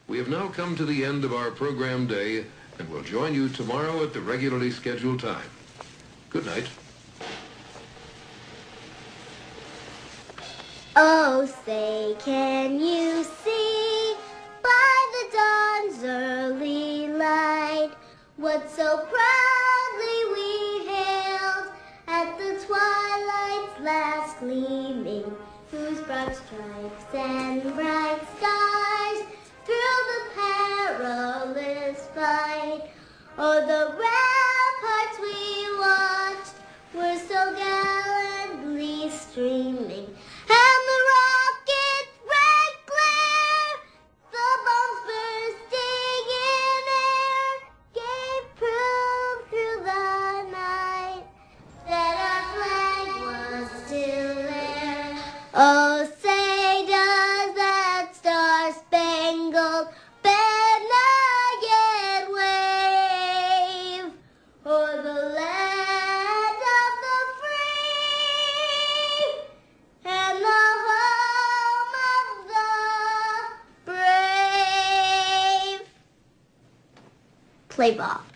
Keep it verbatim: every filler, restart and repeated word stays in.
We have now come to the end of our program day, and we'll join you tomorrow at the regularly scheduled time. Good night. Oh, say, can you see by the dawn's early light what so proudly we hailed at the twilight's last gleaming, whose broad stripes and bright stars through the perilous fight o'er the ramparts we watched were so gallantly streaming. And the rocket's red glare, the bombs bursting in air, gave proof through the night that our flag was still there. Oh, say does that star-spangled banner yet wave o'er the land of the free and the home of the brave? Play ball.